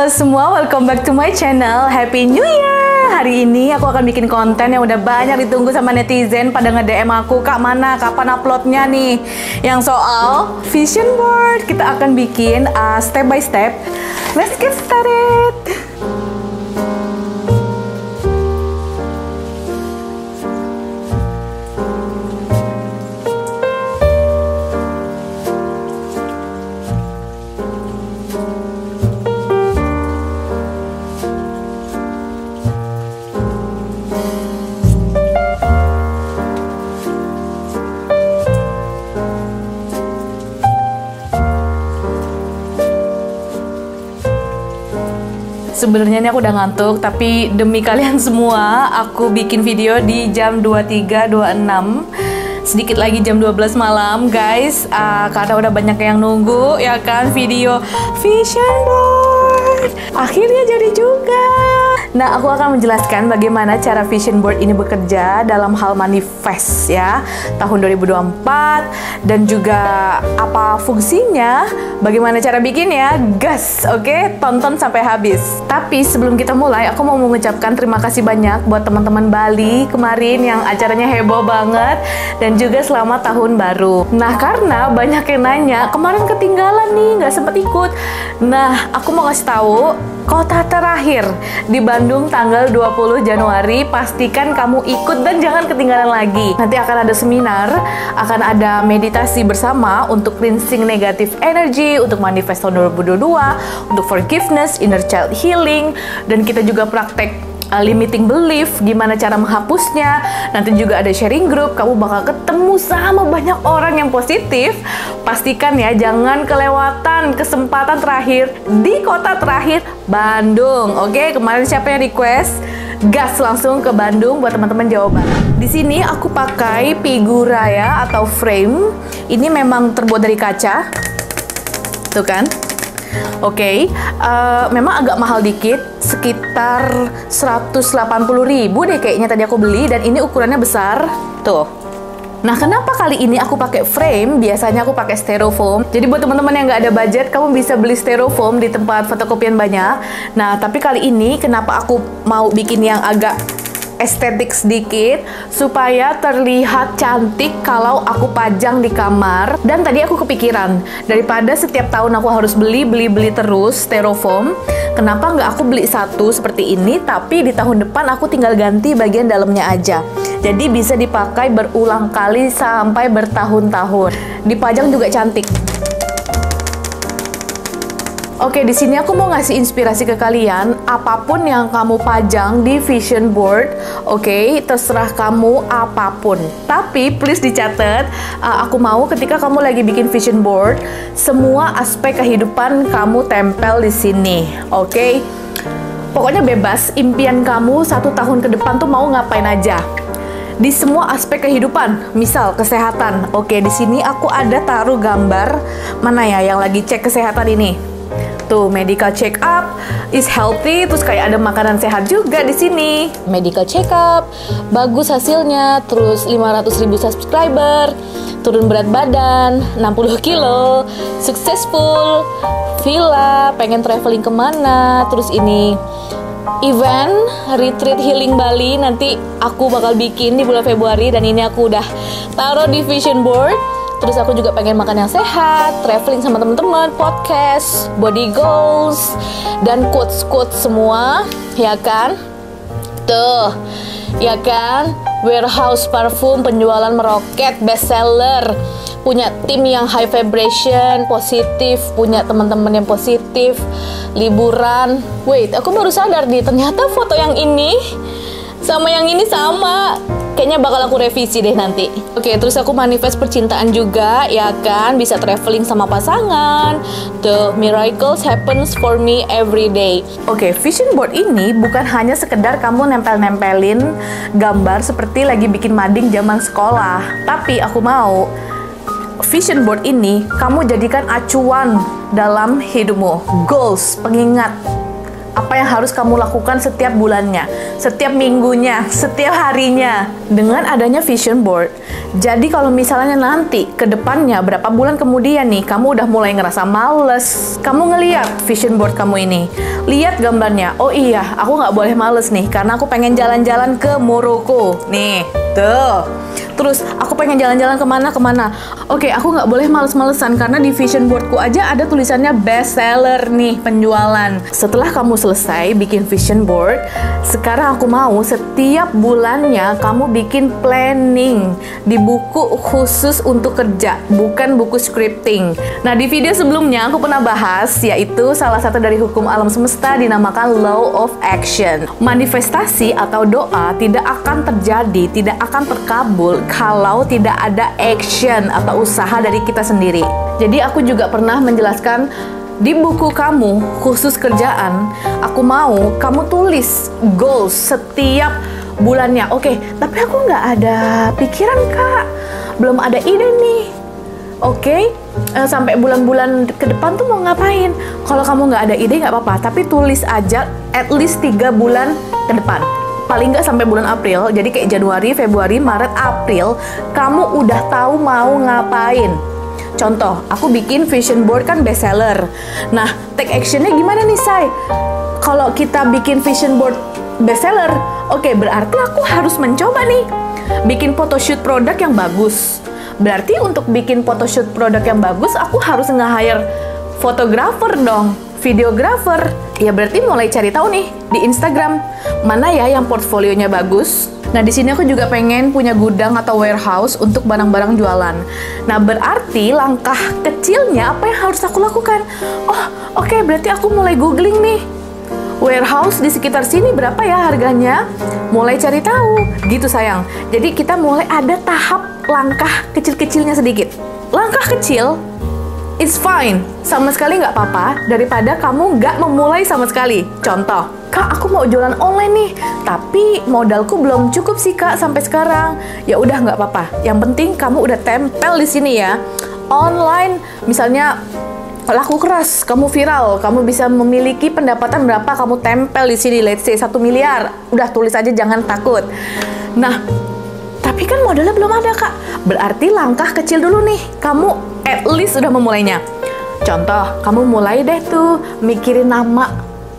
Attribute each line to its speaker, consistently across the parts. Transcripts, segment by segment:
Speaker 1: Halo semua, welcome back to my channel. Happy New Year. Hari ini aku akan bikin konten yang udah banyak ditunggu sama netizen pada nge-DM aku, Kak, mana kapan uploadnya nih? Yang soal vision board. Kita akan bikin step by step. Let's get started. Sebenarnya ini aku udah ngantuk, tapi demi kalian semua aku bikin video di jam 23.26. Sedikit lagi jam 12 malam, guys. Karena udah banyak yang nunggu, ya kan, video vision board. Akhirnya jadi juga. Nah, aku akan menjelaskan bagaimana cara vision board ini bekerja dalam hal manifest ya tahun 2024 dan juga apa fungsinya, bagaimana cara bikinnya, gas, oke? Tonton sampai habis. Tapi sebelum kita mulai, aku mau mengucapkan terima kasih banyak buat teman-teman Bali kemarin yang acaranya heboh banget dan juga selamat tahun baru. Nah, karena banyak yang nanya, kemarin ketinggalan nih, nggak sempet ikut. Nah, aku mau kasih tahu, kota terakhir di Bandung tanggal 20 Januari, pastikan kamu ikut dan jangan ketinggalan lagi. Nanti akan ada seminar, akan ada meditasi bersama untuk cleansing negative energy, untuk manifest tahun 2022, untuk forgiveness, inner child healing, dan kita juga praktek limiting belief, gimana cara menghapusnya. Nanti juga ada sharing group, kamu bakal ketemu sama banyak orang yang positif. Pastikan ya, jangan kelewatan kesempatan terakhir di kota terakhir, Bandung. Oke, kemarin siapa yang request? Gas langsung ke Bandung buat teman-teman Jawa Barat. Di sini aku pakai figura ya, atau frame. Ini memang terbuat dari kaca. Tuh kan? Oke, memang agak mahal dikit, sekitar 180.000 deh kayaknya tadi aku beli, dan ini ukurannya besar, tuh. Nah, kenapa kali ini aku pakai frame? Biasanya aku pakai styrofoam. Jadi buat teman-teman yang nggak ada budget, kamu bisa beli styrofoam di tempat fotokopian banyak. Nah, tapi kali ini kenapa aku mau bikin yang agak estetik sedikit supaya terlihat cantik kalau aku pajang di kamar. Dan tadi aku kepikiran, daripada setiap tahun aku harus beli terus styrofoam, kenapa nggak aku beli satu seperti ini, tapi di tahun depan aku tinggal ganti bagian dalamnya aja. Jadi bisa dipakai berulang kali sampai bertahun-tahun. Dipajang juga cantik. Oke, di sini aku mau ngasih inspirasi ke kalian. Apapun yang kamu pajang di vision board, oke, terserah kamu apapun. Tapi please dicatat, aku mau ketika kamu lagi bikin vision board, semua aspek kehidupan kamu tempel di sini, oke? Pokoknya bebas, impian kamu 1 tahun ke depan tuh mau ngapain aja. Di semua aspek kehidupan, misal kesehatan. Oke, di sini aku ada taruh gambar mana ya yang lagi cek kesehatan ini. Tuh, medical check up is healthy, terus kayak ada makanan sehat juga di sini. Medical check up, bagus hasilnya, terus 500.000 subscriber, turun berat badan, 60 kilo, successful, villa, pengen traveling kemana, terus ini event retreat healing Bali, nanti aku bakal bikin di bulan Februari, dan ini aku udah taruh di vision board. Terus aku juga pengen makan yang sehat, traveling sama teman-teman, podcast, body goals, dan quotes-quotes semua, ya kan? Tuh, ya kan? Warehouse parfum, penjualan meroket, bestseller, punya tim yang high vibration, positif, punya teman-teman yang positif, liburan. Wait, aku baru sadar nih, ternyata foto yang ini sama yang ini sama. Kayaknya bakal aku revisi deh nanti. Oke, terus aku manifest percintaan juga, ya kan? Bisa traveling sama pasangan. The miracles happens for me every day. Oke, vision board ini bukan hanya sekedar kamu nempel-nempelin gambar seperti lagi bikin mading zaman sekolah. Tapi aku mau vision board ini kamu jadikan acuan dalam hidupmu. Goals, pengingat. Apa yang harus kamu lakukan setiap bulannya, setiap minggunya, setiap harinya. Dengan adanya vision board, jadi kalau misalnya nanti ke depannya berapa bulan kemudian nih, kamu udah mulai ngerasa males, kamu ngeliat vision board kamu ini, lihat gambarnya, oh iya, aku nggak boleh males nih, karena aku pengen jalan-jalan ke Maroko. Nih, tuh. Terus aku pengen jalan-jalan kemana-kemana. Oke, aku nggak boleh males-malesan karena di vision boardku aja ada tulisannya best seller nih, penjualan. Setelah kamu selesai bikin vision board, sekarang aku mau setiap bulannya kamu bikin planning di buku khusus untuk kerja, bukan buku scripting. Nah, di video sebelumnya aku pernah bahas, yaitu salah satu dari hukum alam semesta dinamakan law of action. Manifestasi atau doa tidak akan terjadi, tidak akan terkabul kalau tidak ada action atau usaha dari kita sendiri. Jadi aku juga pernah menjelaskan di buku kamu khusus kerjaan, aku mau kamu tulis goals setiap bulannya. Oke, tapi aku nggak ada pikiran kak, belum ada ide nih. Oke, sampai bulan-bulan ke depan tuh mau ngapain? Kalau kamu nggak ada ide nggak apa-apa, tapi tulis aja at least 3 bulan ke depan. Paling nggak sampai bulan April, jadi kayak Januari, Februari, Maret, April, kamu udah tahu mau ngapain. Contoh, aku bikin vision board kan bestseller. Nah, take actionnya gimana nih, Say? Kalau kita bikin vision board bestseller, oke, berarti aku harus mencoba nih, bikin photoshoot produk yang bagus. Berarti untuk bikin photoshoot produk yang bagus, aku harus nge-hire fotografer dong, videographer. Ya berarti mulai cari tahu nih di Instagram mana ya yang portfolionya bagus. Nah, di sini aku juga pengen punya gudang atau warehouse untuk barang-barang jualan. Nah, berarti langkah kecilnya apa yang harus aku lakukan? Oh, oke, berarti aku mulai googling nih. Warehouse di sekitar sini berapa ya harganya? Mulai cari tahu. Gitu sayang. Jadi kita mulai ada tahap langkah kecil-kecilnya sedikit. Langkah kecil it's fine, sama sekali nggak apa-apa daripada kamu nggak memulai sama sekali. Contoh, kak aku mau jualan online nih, tapi modalku belum cukup sih kak sampai sekarang. Ya udah nggak apa-apa, yang penting kamu udah tempel di sini ya. Online, misalnya laku keras, kamu viral, kamu bisa memiliki pendapatan berapa, kamu tempel di sini, let's say 1 miliar. Udah tulis aja, jangan takut. Nah, tapi kan modalnya belum ada kak. Berarti langkah kecil dulu nih, kamu at least udah memulainya. Contoh, kamu mulai deh tuh mikirin nama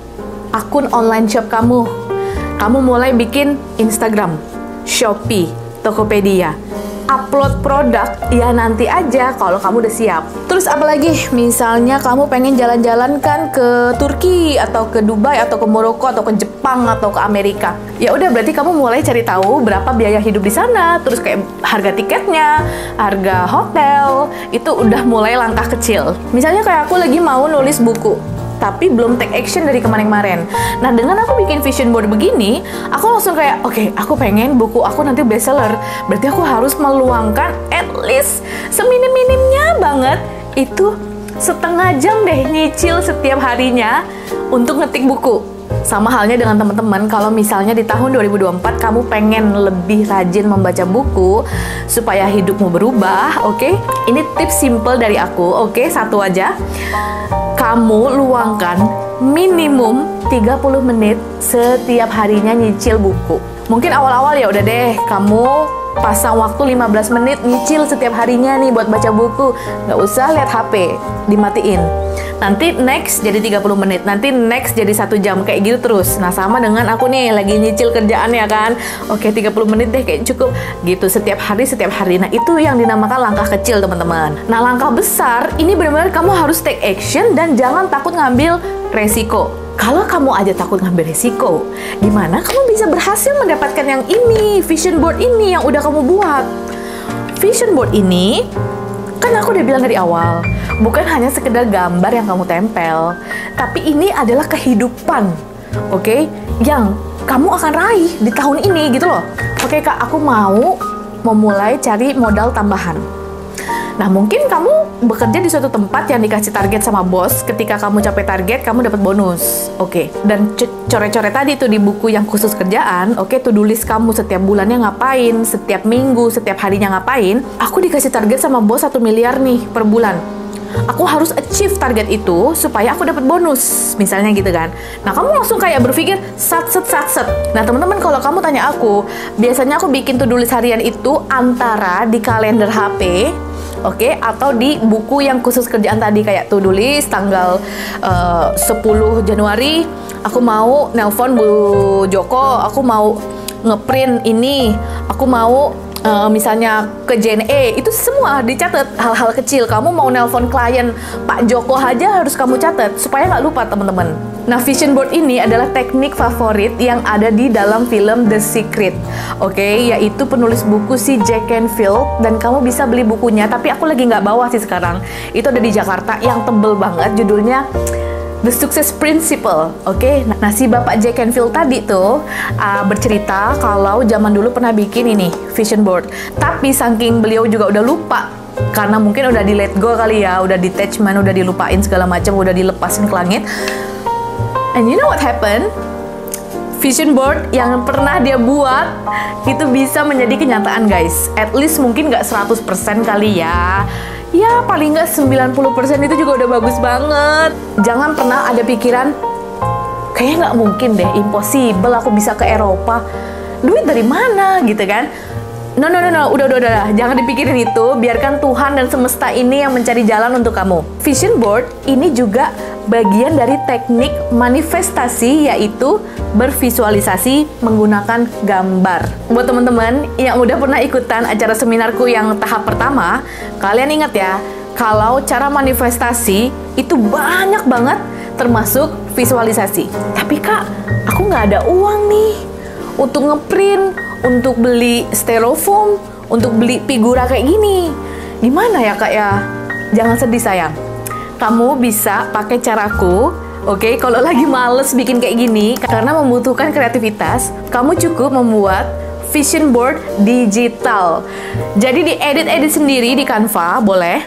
Speaker 1: akun online shop kamu. Kamu mulai bikin Instagram, Shopee, Tokopedia. Upload produk ya nanti aja kalau kamu udah siap. Terus apalagi, misalnya kamu pengen jalan-jalan kan ke Turki atau ke Dubai atau ke Maroko atau ke Jepang atau ke Amerika. Ya udah berarti kamu mulai cari tahu berapa biaya hidup di sana, terus kayak harga tiketnya, harga hotel, itu udah mulai langkah kecil. Misalnya kayak aku lagi mau nulis buku, tapi belum take action dari kemarin-kemarin. Nah, dengan aku bikin vision board begini, aku langsung kayak, oke, aku pengen buku aku nanti bestseller. Berarti aku harus meluangkan at least seminim-minimnya banget itu setengah jam deh nyicil setiap harinya untuk ngetik buku. Sama halnya dengan teman-teman, kalau misalnya di tahun 2024 kamu pengen lebih rajin membaca buku supaya hidupmu berubah, oke? Ini tips simple dari aku, oke? Satu aja. Kamu luangkan minimum 30 menit setiap harinya nyicil buku. Mungkin awal-awal ya udah deh, kamu pasang waktu 15 menit nyicil setiap harinya nih buat baca buku. Nggak usah lihat HP, dimatiin. Nanti next jadi 30 menit, nanti next jadi 1 jam, kayak gitu terus. Nah, sama dengan aku nih, lagi nyicil kerjaan ya kan. Oke, 30 menit deh kayak cukup. Gitu, setiap hari. Nah, itu yang dinamakan langkah kecil, teman-teman. Nah, langkah besar, ini benar-benar kamu harus take action dan jangan takut ngambil resiko. Kalau kamu aja takut ngambil resiko, gimana kamu bisa berhasil mendapatkan yang ini, vision board ini yang udah kamu buat? Vision board ini, kan aku udah bilang dari awal, bukan hanya sekedar gambar yang kamu tempel, tapi ini adalah kehidupan, oke? Yang kamu akan raih di tahun ini gitu loh. Oke kak, aku mau memulai cari modal tambahan. Nah, mungkin kamu bekerja di suatu tempat yang dikasih target sama bos. Ketika kamu capai target, kamu dapat bonus. Oke. Dan coret-coret tadi tuh di buku yang khusus kerjaan, oke, to-do list kamu setiap bulannya ngapain, setiap minggu, setiap harinya ngapain. Aku dikasih target sama bos 1 miliar nih per bulan. aku harus achieve target itu supaya aku dapat bonus, misalnya gitu kan. Nah, kamu langsung kayak berpikir sat. Nah, teman-teman, kalau kamu tanya aku, biasanya aku bikin to-do list harian itu antara di kalender HP, oke, atau di buku yang khusus kerjaan tadi, kayak to-do list tanggal 10 Januari, aku mau nelpon Bu Joko, aku mau ngeprint ini, aku mau misalnya ke JNE, itu semua dicatat. Hal-hal kecil, kamu mau nelpon klien Pak Joko aja harus kamu catat supaya nggak lupa, teman-teman. Nah, vision board ini adalah teknik favorit yang ada di dalam film The Secret, oke, yaitu penulis buku si Jack Canfield, dan kamu bisa beli bukunya, tapi aku lagi nggak bawa sih sekarang. Itu ada di Jakarta, yang tebel banget, judulnya The Success Principle, oke. Nah, si Bapak Jack Canfield tadi tuh bercerita kalau zaman dulu pernah bikin ini vision board, tapi saking beliau juga udah lupa, karena mungkin udah di let go kali ya, udah detachment, udah dilupain segala macam, udah dilepasin ke langit. And you know what happened? Vision board yang pernah dia buat itu bisa menjadi kenyataan, guys. At least mungkin nggak 100% kali ya. Ya, paling nggak 90% itu juga udah bagus banget. Jangan pernah ada pikiran, kayaknya nggak mungkin deh, impossible aku bisa ke Eropa. Duit dari mana gitu kan? No, udah. Jangan dipikirin itu, biarkan Tuhan dan semesta ini yang mencari jalan untuk kamu. Vision board ini juga bagian dari teknik manifestasi, yaitu bervisualisasi menggunakan gambar. Buat teman-teman yang udah pernah ikutan acara seminarku yang tahap pertama, kalian ingat ya, kalau cara manifestasi itu banyak banget, termasuk visualisasi. Tapi Kak, aku nggak ada uang nih untuk ngeprint, untuk beli styrofoam, untuk beli figura kayak gini. Gimana ya Kak ya? Jangan sedih sayang. Kamu bisa pakai caraku, oke? Kalau lagi males bikin kayak gini, karena membutuhkan kreativitas, kamu cukup membuat vision board digital. Jadi diedit-edit sendiri di Canva, boleh.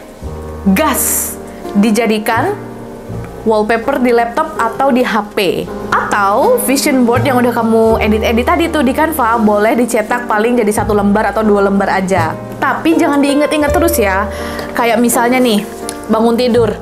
Speaker 1: Gas, dijadikan wallpaper di laptop atau di HP. Atau vision board yang udah kamu edit-edit tadi tuh di Canva, boleh dicetak paling jadi 1 lembar atau 2 lembar aja. Tapi jangan diinget-inget terus ya. Kayak misalnya nih, bangun tidur.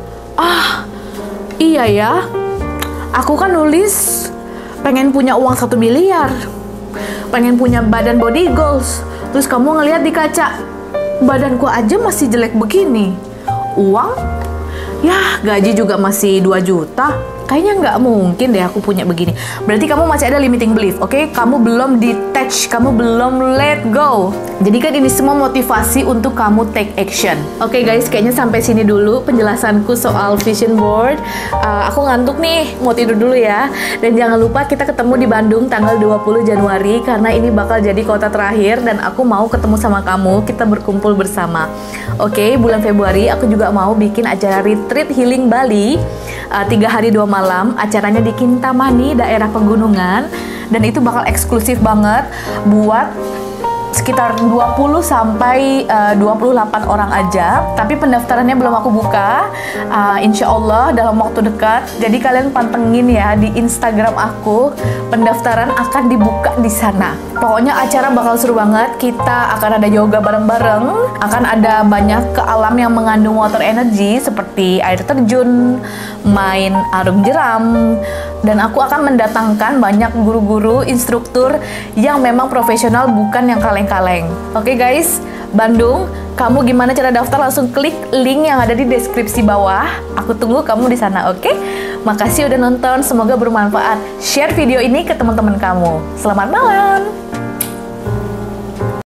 Speaker 1: Iya ya, aku kan nulis pengen punya uang 1 miliar, pengen punya badan body goals. Terus kamu ngeliat di kaca, badanku aja masih jelek begini. Uang? Ya, gaji juga masih 2 juta. Kayaknya nggak mungkin deh aku punya begini. Berarti kamu masih ada limiting belief, oke? Kamu belum detach, kamu belum let go. Jadi kan ini semua motivasi untuk kamu take action. Oke guys, kayaknya sampai sini dulu penjelasanku soal vision board. Aku ngantuk nih, mau tidur dulu ya. Dan jangan lupa kita ketemu di Bandung tanggal 20 Januari, karena ini bakal jadi kota terakhir dan aku mau ketemu sama kamu, kita berkumpul bersama. Oke, bulan Februari aku juga mau bikin acara retreat healing Bali. 3 hari 2 malam, acaranya di Kintamani, daerah pegunungan, dan itu bakal eksklusif banget buat sekitar 20 sampai 28 orang aja. Tapi pendaftarannya belum aku buka, insya Allah dalam waktu dekat. Jadi kalian pantengin ya di Instagram aku, pendaftaran akan dibuka di sana. Pokoknya acara bakal seru banget. Kita akan ada yoga bareng-bareng, akan ada banyak ke alam yang mengandung water energy seperti air terjun, main arung jeram, dan aku akan mendatangkan banyak guru-guru, instruktur yang memang profesional, bukan yang kaleng-kaleng. Oke guys, Bandung, kamu gimana cara daftar? Langsung klik link yang ada di deskripsi bawah. Aku tunggu kamu di sana, oke? Makasih udah nonton, semoga bermanfaat. Share video ini ke teman-teman kamu. Selamat malam.